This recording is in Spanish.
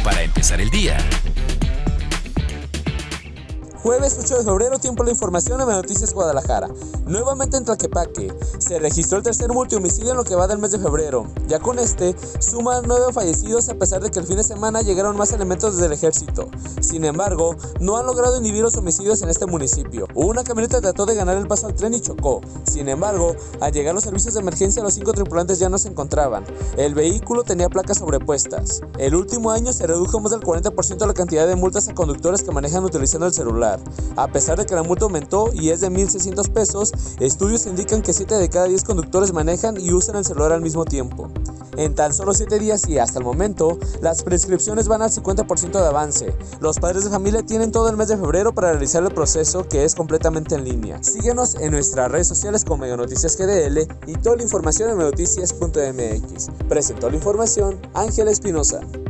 para empezar el día. Jueves 8 de febrero, tiempo de la información en Noticias Guadalajara. Nuevamente en Tlaquepaque, se registró el tercer multihomicidio en lo que va del mes de febrero. Ya con este, suman 9 fallecidos a pesar de que el fin de semana llegaron más elementos desde el ejército. Sin embargo, no han logrado inhibir los homicidios en este municipio. Una camioneta trató de ganar el paso al tren y chocó. Sin embargo, al llegar los servicios de emergencia, los 5 tripulantes ya no se encontraban. El vehículo tenía placas sobrepuestas. El último año se redujo más del 40% la cantidad de multas a conductores que manejan utilizando el celular. A pesar de que la multa aumentó y es de 1,600 pesos, estudios indican que 7 de cada 10 conductores manejan y usan el celular al mismo tiempo. En tan solo 7 días y hasta el momento, las prescripciones van al 50% de avance. Los padres de familia tienen todo el mes de febrero para realizar el proceso, que es completamente en línea. Síguenos en nuestras redes sociales como Meganoticias GDL y toda la información en meganoticias.mx. Presentó la información Ángel Espinosa.